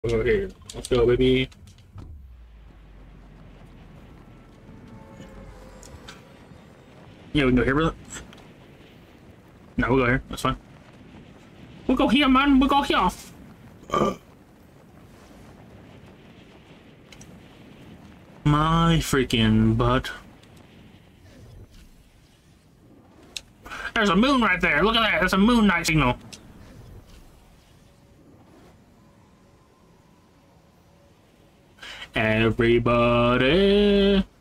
Over here. Let's go, baby. Yeah, we can go here, brother. No, we'll go here. That's fine. We'll go here, man. We'll go here. My freaking butt. There's a moon right there. Look at that. That's a moon night signal. Everybody.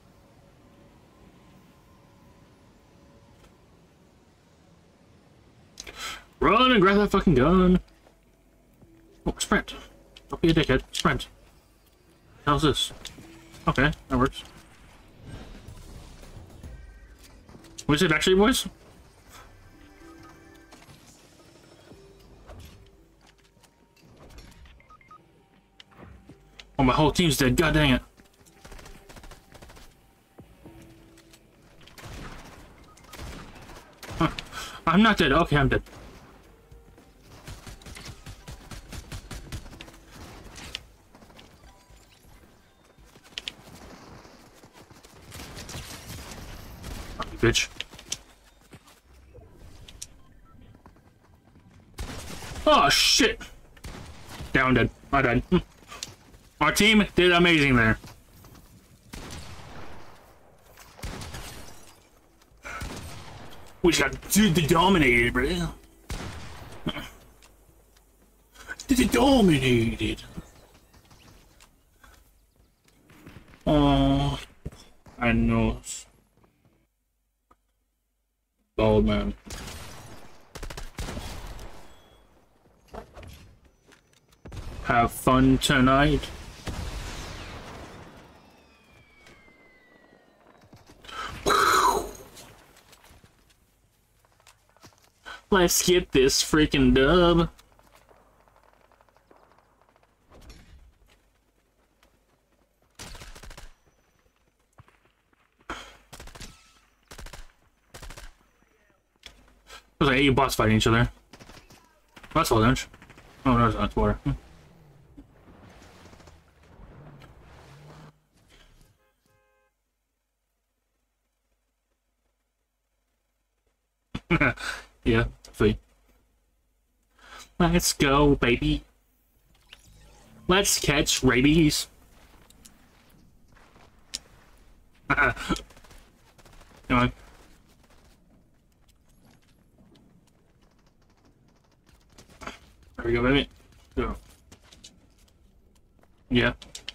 Run and grab that fucking gun. Oh, sprint. Don't be a dickhead. Sprint. How's this? Okay, that works. What is it actually, boys? Oh, my whole team's dead. God dang it. Huh. I'm not dead. Okay, I'm dead. Bitch. Oh shit! Down, dead. I died. Our team did amazing there. We just got dominated, bro. Dominated. Oh, I know. Old man. Have fun tonight. Let's get this freaking dub. There's like 8 bots fighting each other. That's all damage. Oh no, that's water. Yeah, sweet. Let's go, baby. Let's catch rabies. Come on. There we go, baby. Go. Yeah.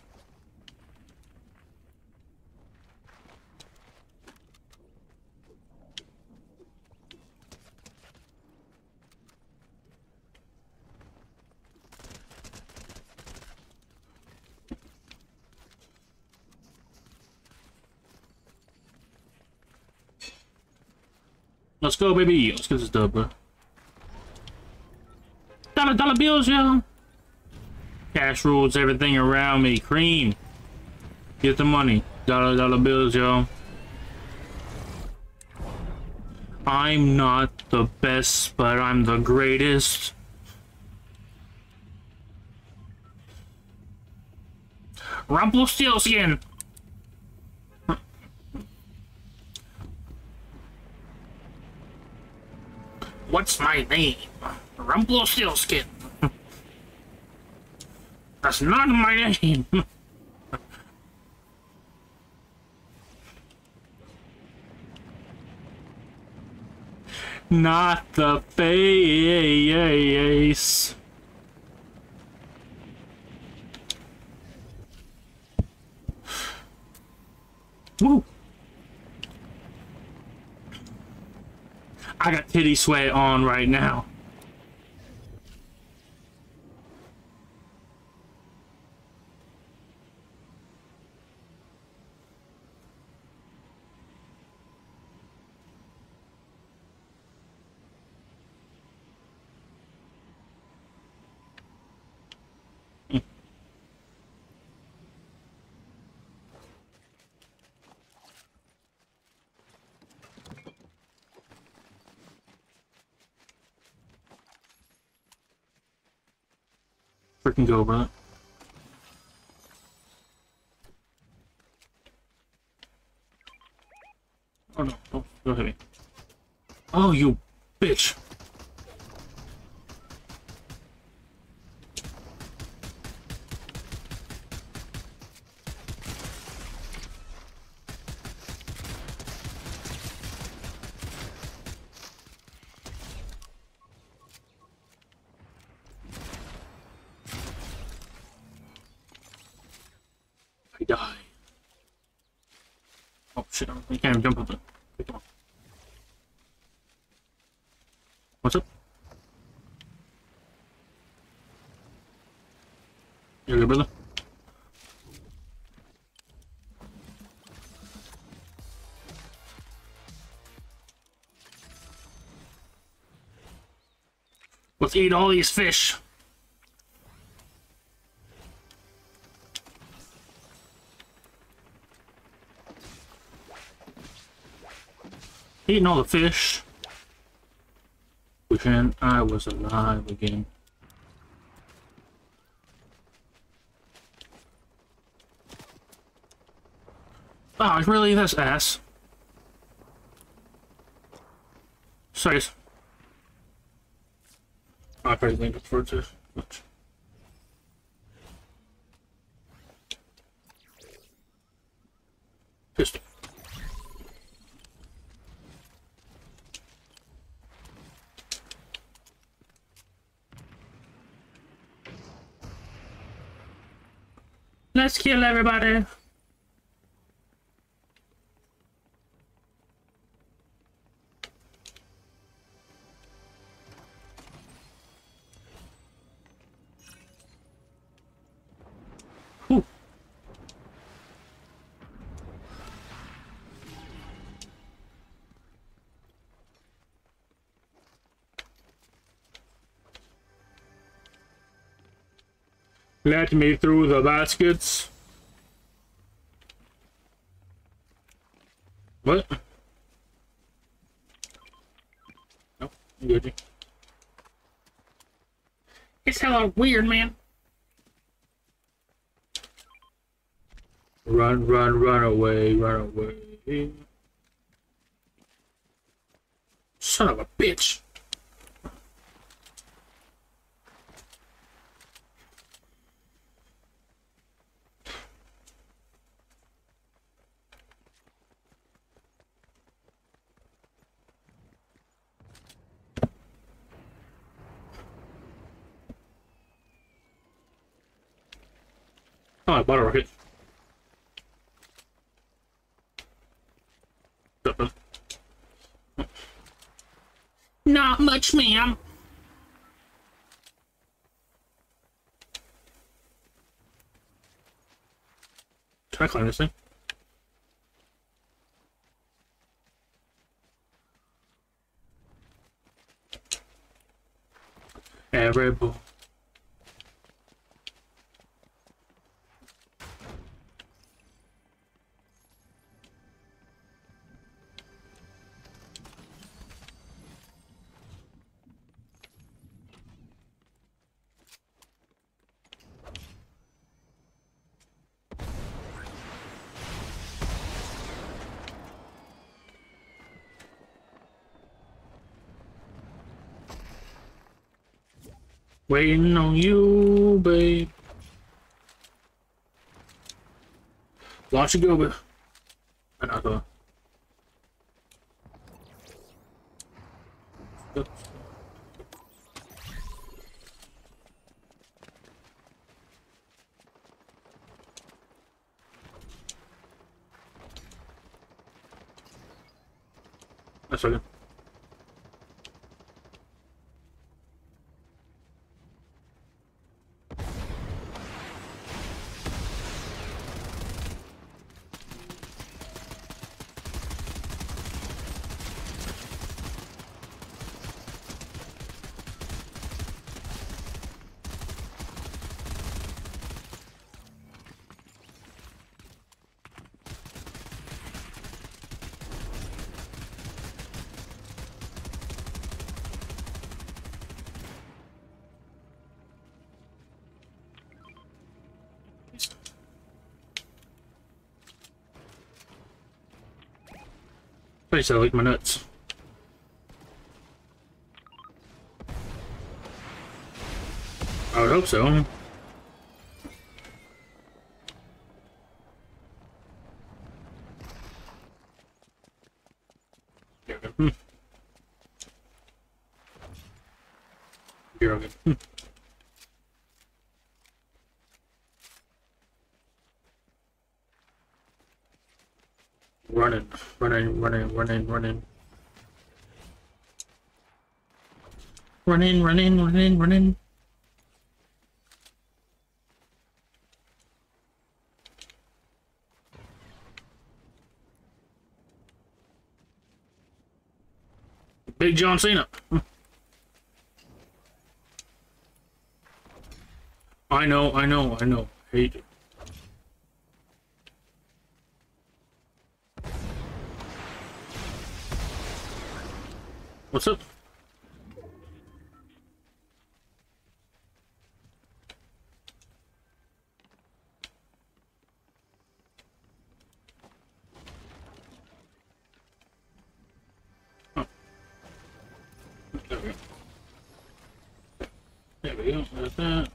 Let's go, baby. Let's get this dub, bro. Dollar bills, yo. Cash rules everything around me. Cream. Get the money. Dollar bills, yo. I'm not the best, but I'm the greatest. Rumpelstiltskin. What's my name? Rumpelstiltskin. That's not my name. Not the face. Woo. I got titty sweat on right now. Freaking go, brother. Oh no, don't hit me. Oh, you bitch. I die. Oh shit, I can't even jump up it. Okay, come on. What's up? You good, brother? Let's eat all these fish. Eating all the fish. Wishing I was alive again. Oh, really? That's ass. Sorry. I probably think it's for it too much. Pistol. Let's kill everybody. Whew. Let me through the baskets. What? Nope, I'm good. It's hella weird, man. Run, run, run away, run away. Son of a bitch. Oh, I bought a rocket. Not much, ma'am. Can I climb this thing? Everybody. Waiting on you, babe. Watch it go, babe. Another. That's okay. Place I like my nuts. I would hope so. You're okay. Running, running, running, running, running. Running, running, running, running. Big John Cena. I know, I know, I know. Hate it. What's up? Oh. There we go. There we go. There's that.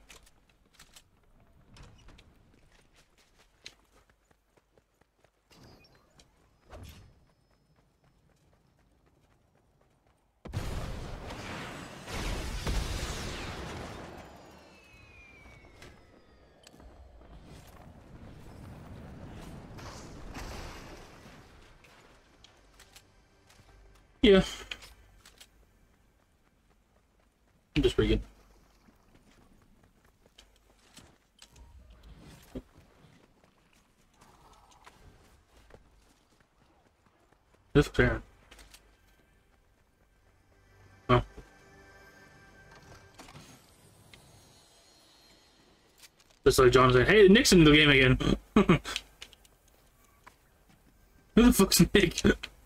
Yeah. Just pretty good. This looks fair. Oh. Just like John said, hey, Nick's in the game again. Who the fuck's Nick?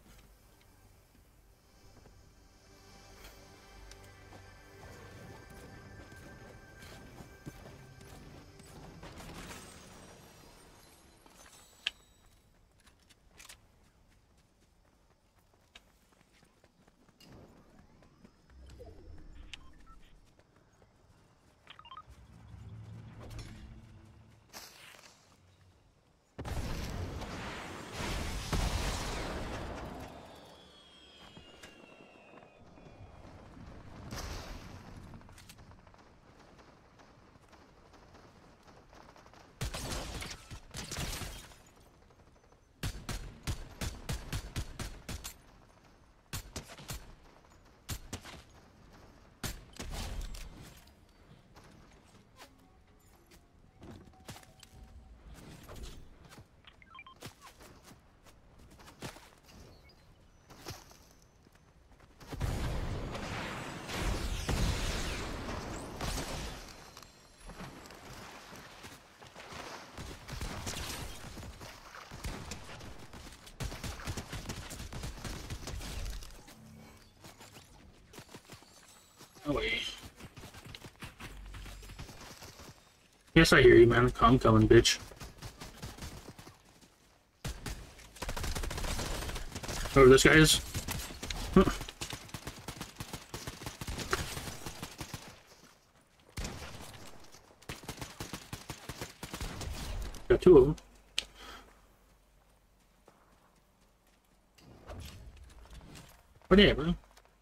Oh wait. Yes, I hear you, man. I'm coming, bitch. Whoever this guy is. Huh. Got two of them. Whatever.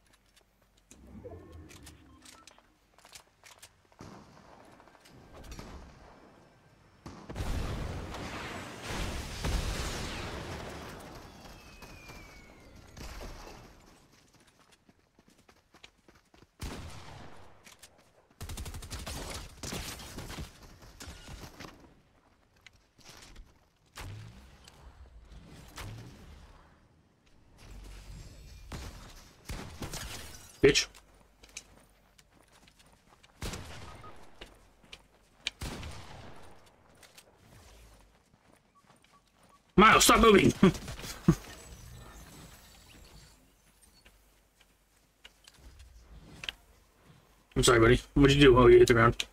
Bitch. Miles, stop moving! I'm sorry, buddy. What'd you do? Oh, you hit the ground.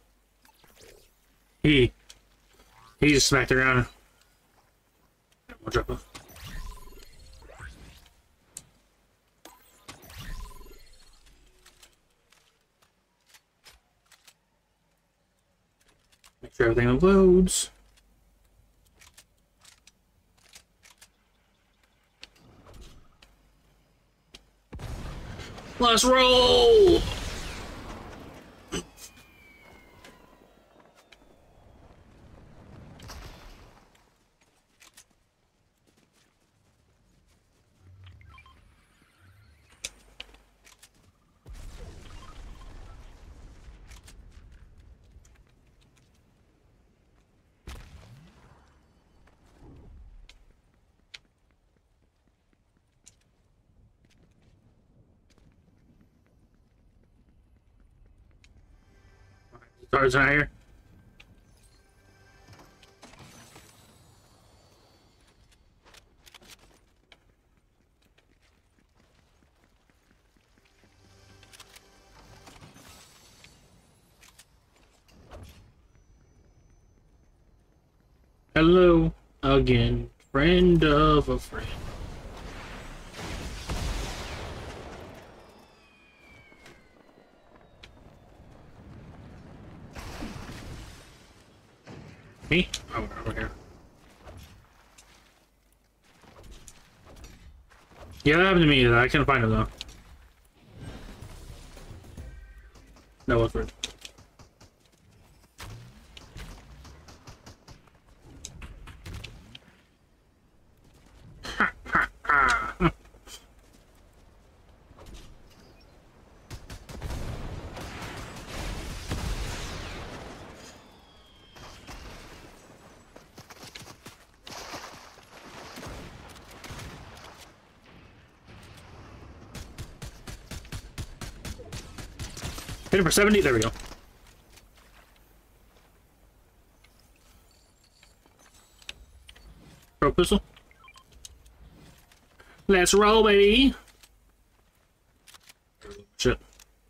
He just smacked the ground. We'll drop him. Sure everything loads. Let's roll! Stars out here. Hello again, friend of a friend. Me? Oh, over here. Yeah, that happened to me. I can't find it though. No, what's for it? Hit it for 70. There we go. Pro pistol. Let's roll, baby. Shit.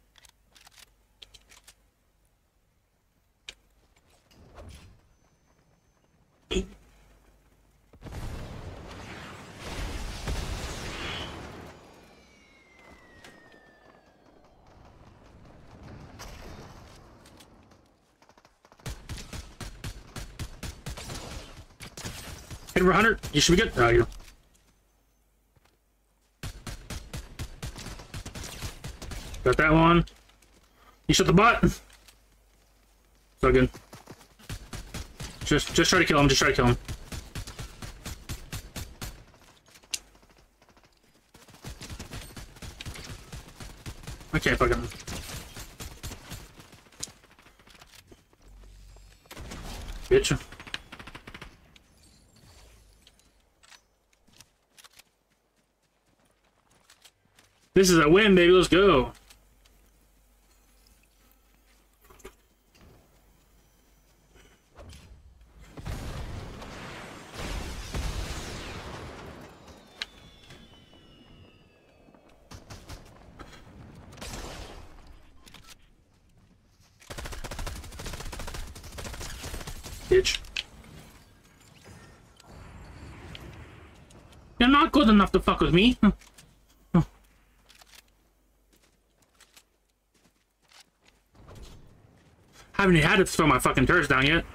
Hit over 100. You should be good. Oh, you. Got that one. You shot the bot. So good. Just try to kill him. Just try to kill him. I can't fucking. Bitch. This is a win, baby. Let's go. Bitch. You're not good enough to fuck with me. Haven't even had to throw my fucking turrets down yet.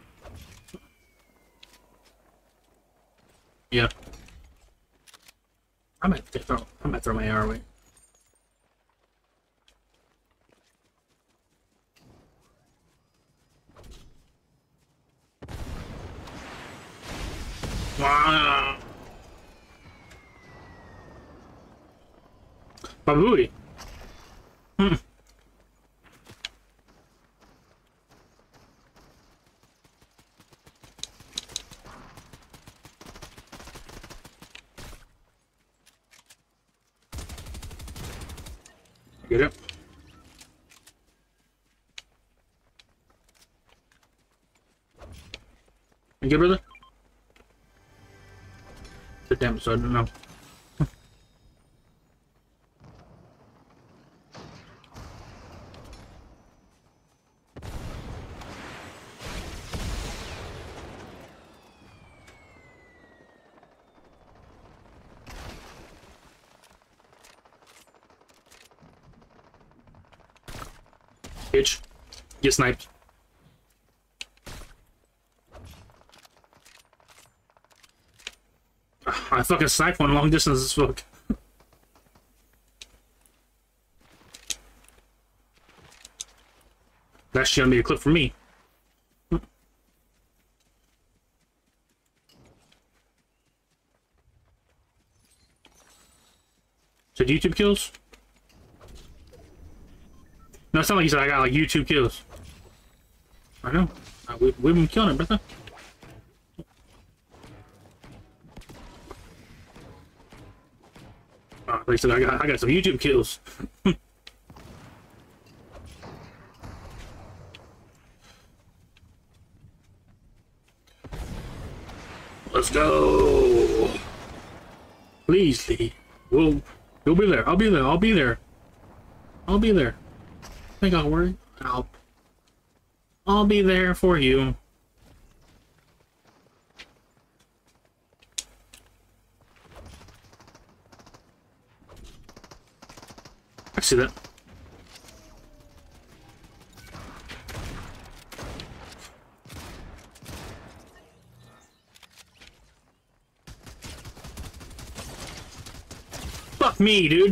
Yeah. I might throw my arrow away. Wow. Babooey. Get it? You good, brother? The damn, so I don't know. Bitch. Get sniped. I fucking snipe one long distance as fuck. That's gonna be a clip for me. Said YouTube kills? No, it's not like you said I got like YouTube kills. I know. We've been killing it, brother. Like I said, I got some YouTube kills. Let's go. Please, Lee. You'll be there. I'll be there. I'll be there. I'll be there. I think I'll worry. I'll be there for you. I see that. Fuck me, dude.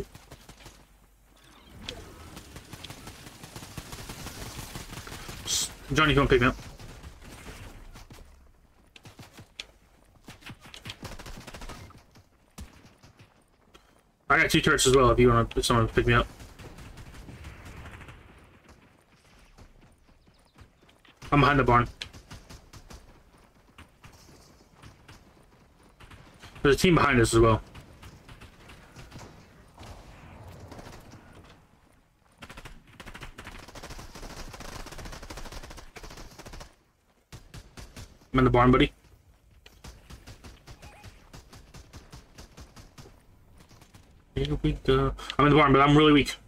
Johnny, come pick me up. I got 2 turrets as well if you want someone to pick me up. I'm behind the barn. There's a team behind us as well. I'm in the barn, buddy. Here we go. I'm in the barn, but I'm really weak.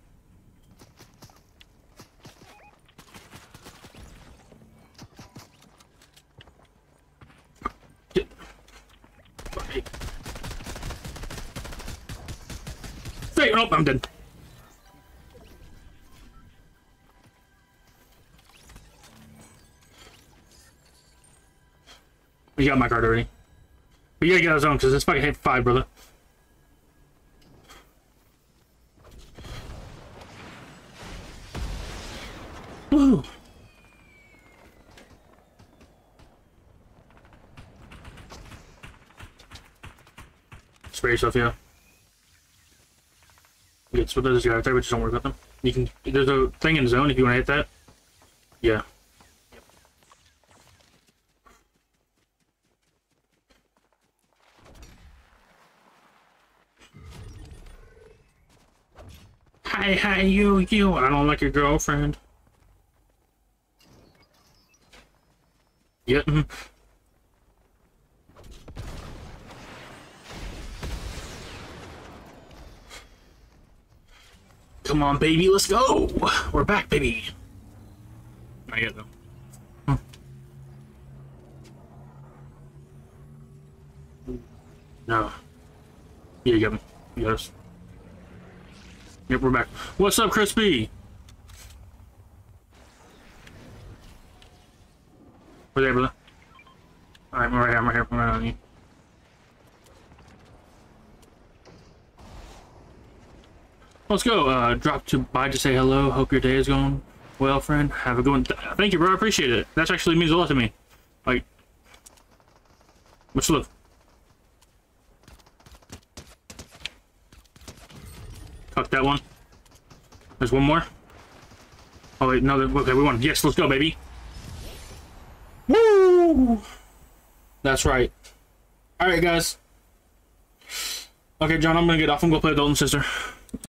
Hey, oh, I'm dead. You got my card already. But you gotta get out of zone because it's fucking hit 5, brother. Woo! Spray yourself, yeah. It's what those guys out there, but just don't worry about them. You can. There's a thing in zone if you want to hit that. Yeah. Hi, you. I don't like your girlfriend. Yep. Yeah. Come on, baby, let's go! We're back, baby! Not yet, though. No. Yeah, you got me. Yes. Yep, we're back. What's up, Crispy? We're there, brother. Alright, I'm right here, I'm right on you. Let's go. Drop by to say hello. Hope your day is going well, friend. Have a good one. Thank you, bro. I appreciate it. That actually means a lot to me. Like, much love. Fuck that one. There's one more. Oh wait, no. Okay, we won. Yes, let's go, baby. Woo! That's right. All right, guys. Okay, John, I'm gonna get off and go play Adult and Sister.